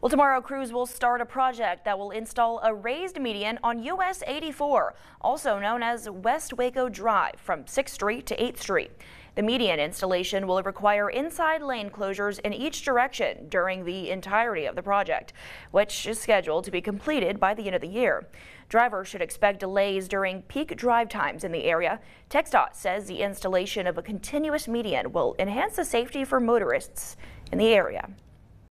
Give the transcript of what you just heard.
Well, tomorrow crews will start a project that will install a raised median on US 84, also known as West Waco Drive, from 6th Street to 8th Street. The median installation will require inside lane closures in each direction during the entirety of the project, which is scheduled to be completed by the end of the year. Drivers should expect delays during peak drive times in the area. TxDOT says the installation of a continuous median will enhance the safety for motorists in the area.